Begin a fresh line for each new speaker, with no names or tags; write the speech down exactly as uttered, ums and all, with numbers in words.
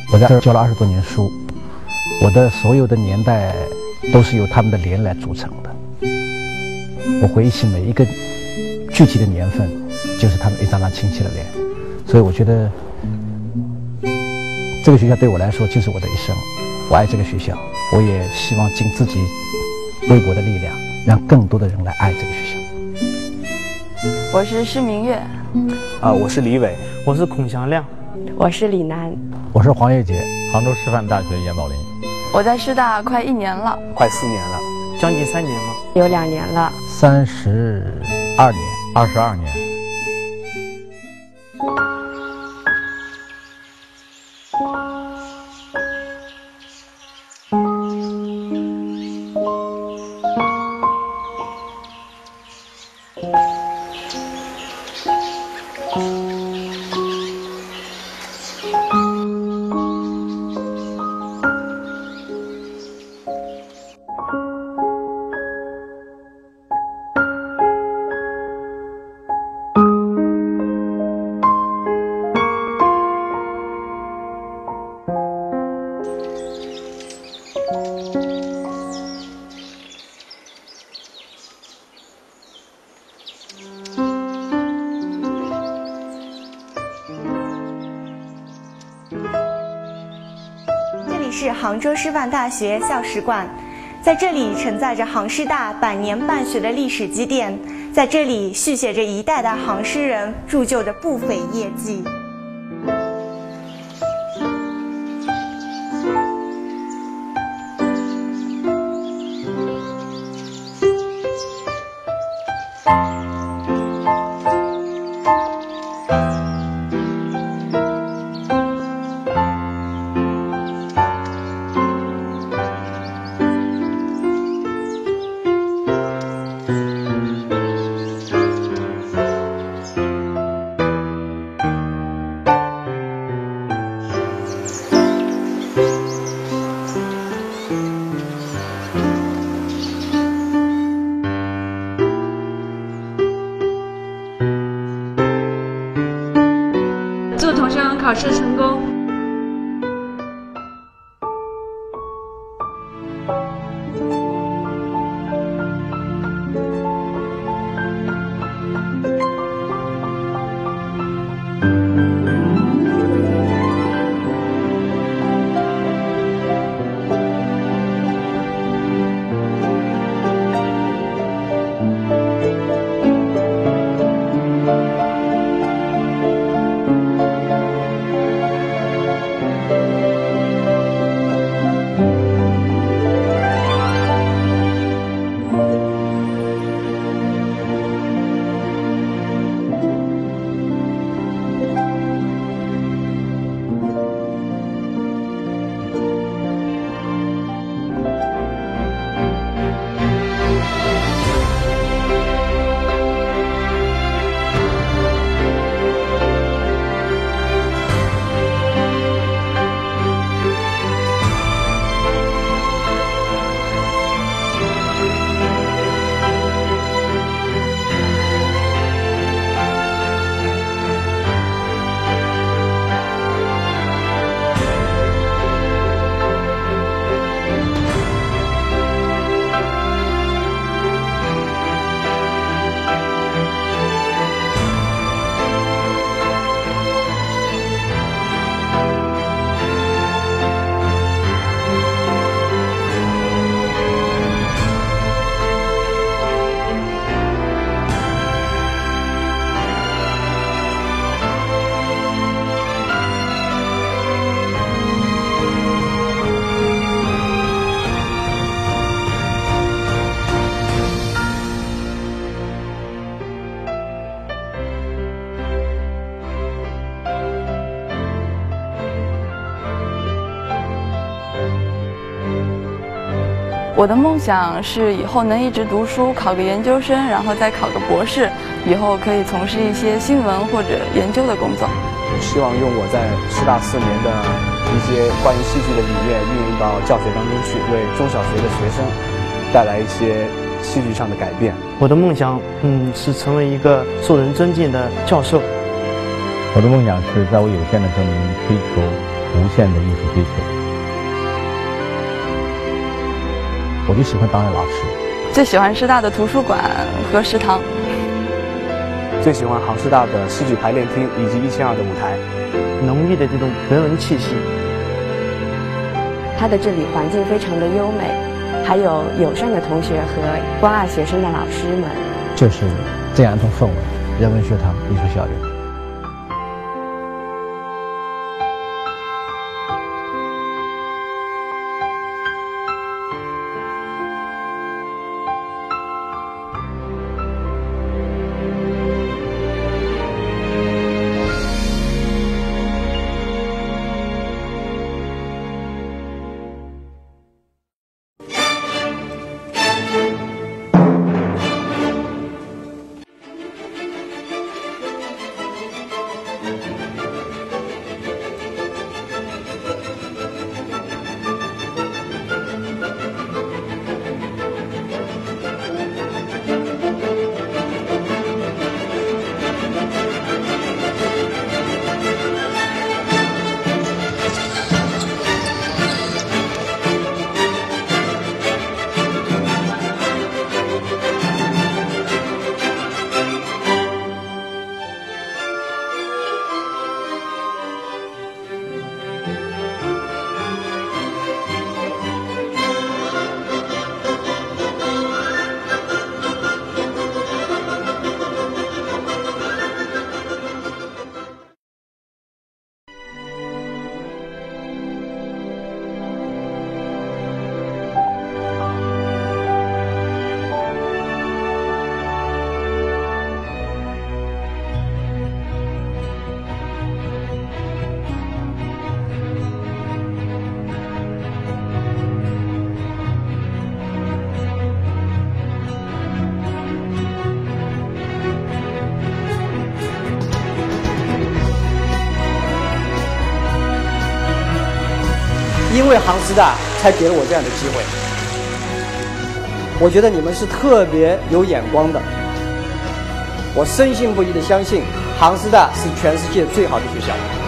我在这儿教了二十多年书，我的所有的年代都是由他们的脸来组成的。我回忆起每一个具体的年份，就是他们一张张亲切的脸。所以我觉得，这个学校对我来说就是我的一生。我爱这个学校，我也希望尽自己微薄的力量，让更多的人来爱这个学校。
我是施明月。
啊，我是李伟。
我是孔祥亮。
我是李楠。
我是黄月杰。
杭州师范大学严宝林。
我在师大快一年了，
快四年了，
将近三年了，
有两年了，
三十二年，
二十二年。
这里是杭州师范大学校史馆，在这里承载着杭师大百年办学的历史积淀，在这里续写着一代代杭师人铸就的不菲业绩。
祝同学们考试成功！
我的梦想是以后能一直读书，考个研究生，然后再考个博士，以后可以从事一些新闻或者研究的工作。
我希望用我在师大四年的一些关于戏剧的理念运用到教学当中去，为中小学的学生带来一些戏剧上的改变。
我的梦想，嗯，是成为一个受人尊敬的教授。
我的梦想是在我有限的生命追求无限的艺术追求。
我就喜欢当老师。
最喜欢师大的图书馆和食堂。
最喜欢杭师大的戏剧排练厅以及一千二的舞台，
浓郁的这种人文气息。
它的这里环境非常的优美，还有友善的同学和关爱学生的老师们，
就是这样一种氛围。人文学堂艺术校园。
因为杭师大才给了我这样的机会，我觉得你们是特别有眼光的。我深信不疑的相信，杭师大是全世界最好的学校。